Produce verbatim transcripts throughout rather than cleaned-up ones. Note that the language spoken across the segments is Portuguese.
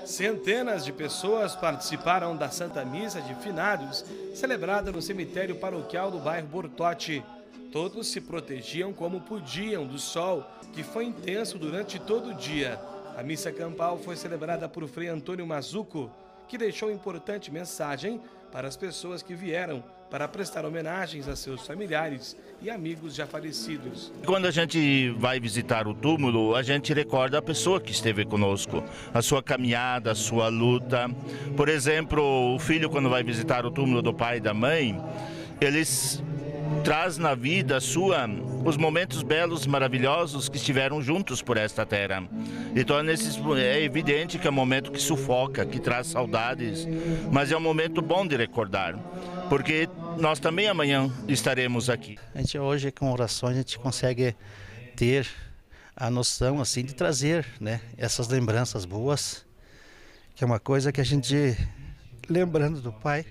Centenas de pessoas participaram da Santa Missa de Finados, celebrada no cemitério paroquial do bairro Bortote. Todos se protegiam como podiam do sol, que foi intenso durante todo o dia. A missa campal foi celebrada por Frei Antônio Mazuco, que deixou importante mensagem para as pessoas que vieram para prestar homenagens a seus familiares e amigos já falecidos. Quando a gente vai visitar o túmulo, a gente recorda a pessoa que esteve conosco, a sua caminhada, a sua luta. Por exemplo, o filho, quando vai visitar o túmulo do pai e da mãe, eles traz na vida sua os momentos belos, maravilhosos que estiveram juntos por esta terra. Então é, nesses, é evidente que é um momento que sufoca, que traz saudades, mas é um momento bom de recordar, porque nós também amanhã estaremos aqui. A gente hoje, com orações, a gente consegue ter a noção assim de trazer, né, essas lembranças boas, que é uma coisa que a gente, lembrando do pai,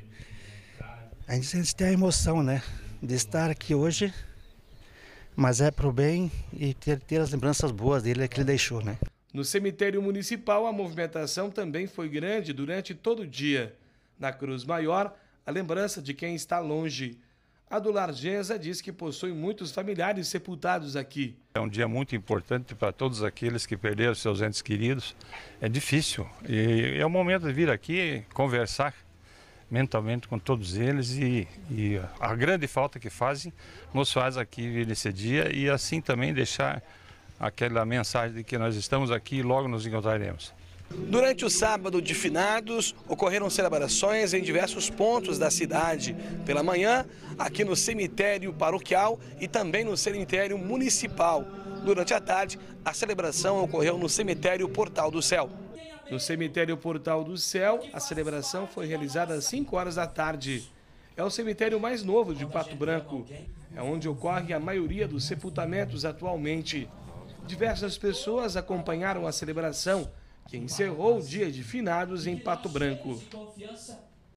a gente sente ter a emoção, né, de estar aqui hoje, mas é para o bem e ter, ter as lembranças boas dele que ele deixou, né? No cemitério municipal, a movimentação também foi grande durante todo o dia. Na Cruz Maior, a lembrança de quem está longe. A do Largesa diz que possui muitos familiares sepultados aqui. É um dia muito importante para todos aqueles que perderam seus entes queridos. É difícil e é o momento de vir aqui conversar mentalmente com todos eles e, e a grande falta que fazem nos faz aqui vir nesse dia e assim também deixar aquela mensagem de que nós estamos aqui e logo nos encontraremos. Durante o sábado de finados, ocorreram celebrações em diversos pontos da cidade. Pela manhã, aqui no cemitério paroquial e também no cemitério municipal. Durante a tarde, a celebração ocorreu no cemitério Portal do Céu. No cemitério Portal do Céu, a celebração foi realizada às cinco horas da tarde. É o cemitério mais novo de Pato Branco. É onde ocorre a maioria dos sepultamentos atualmente. Diversas pessoas acompanharam a celebração, que encerrou o dia de finados em Pato Branco.